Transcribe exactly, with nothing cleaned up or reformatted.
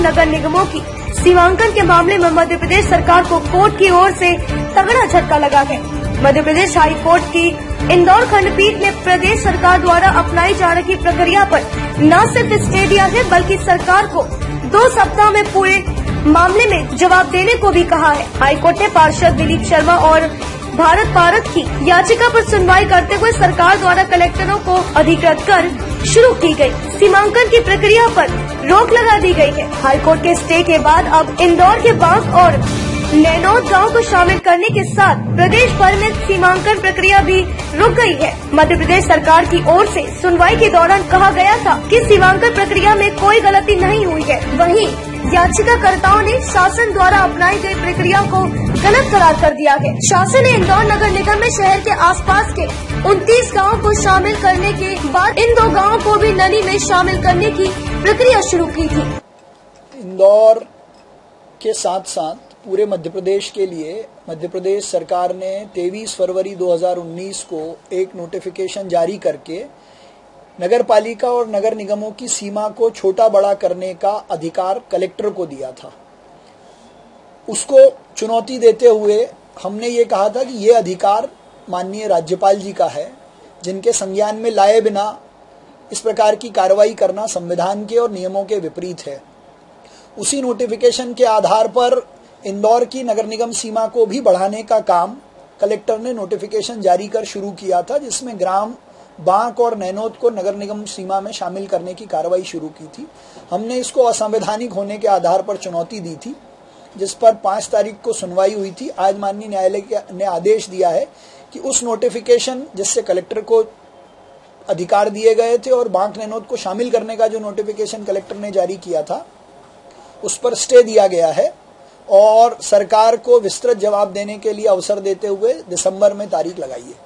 नगर निगमों की सीमांकन के मामले में मध्य प्रदेश सरकार को कोर्ट की ओर से तगड़ा झटका लगा है। मध्य प्रदेश हाई कोर्ट की इंदौर खंडपीठ ने प्रदेश सरकार द्वारा अपनाई जा रही प्रक्रिया पर न सिर्फ स्टे दिया है, बल्कि सरकार को दो सप्ताह में पूरे मामले में जवाब देने को भी कहा है। हाईकोर्ट ने पार्षद दिलीप शर्मा और भारत पारक की याचिका पर सुनवाई करते हुए सरकार द्वारा कलेक्टरों को अधिकृत कर शुरू की गई सीमांकन की प्रक्रिया पर रोक लगा दी गई है। हाईकोर्ट के स्टे के बाद अब इंदौर के बांक और नैनौद गांव को शामिल करने के साथ प्रदेश भर में सीमांकन प्रक्रिया भी रुक गई है। मध्य प्रदेश सरकार की ओर से सुनवाई के दौरान कहा गया था कि सीमांकन प्रक्रिया में कोई गलती नहीं हुई है। वहीं याचिकाकर्ताओं ने शासन द्वारा अपनाई गई प्रक्रिया को गलत करार कर दिया है। शासन ने इंदौर नगर निगम में शहर के आसपास के उनतीस गाँव को शामिल करने के बाद इन दो गाँवों को भी नली में शामिल करने की प्रक्रिया शुरू की थी। इंदौर के साथ साथ पूरे मध्य प्रदेश के लिए मध्य प्रदेश सरकार ने तेईस फरवरी दो हज़ार उन्नीस को एक नोटिफिकेशन जारी करके नगर पालिका और नगर निगमों की सीमा को छोटा बड़ा करने का अधिकार कलेक्टर को दिया था। उसको चुनौती देते हुए हमने ये कहा था कि ये अधिकार माननीय राज्यपाल जी का है, जिनके संज्ञान में लाए बिना इस प्रकार की कार्रवाई करना संविधान के और नियमों के विपरीत है। उसी नोटिफिकेशन के आधार पर इंदौर की नगर निगम सीमा को भी बढ़ाने का काम कलेक्टर ने नोटिफिकेशन जारी कर शुरू किया था, जिसमें ग्राम बांक और नैनौद को नगर निगम सीमा में शामिल करने की कार्रवाई शुरू की थी। हमने इसको असंवैधानिक होने के आधार पर चुनौती दी थी, जिस पर पाँच तारीख को सुनवाई हुई थी। आज माननीय न्यायालय ने आदेश दिया है कि उस नोटिफिकेशन जिससे कलेक्टर को अधिकार दिए गए थे और बांक नैनौद को शामिल करने का जो नोटिफिकेशन कलेक्टर ने जारी किया था, उस पर स्टे दिया गया है और सरकार को विस्तृत जवाब देने के लिए अवसर देते हुए दिसंबर में तारीख लगाई है।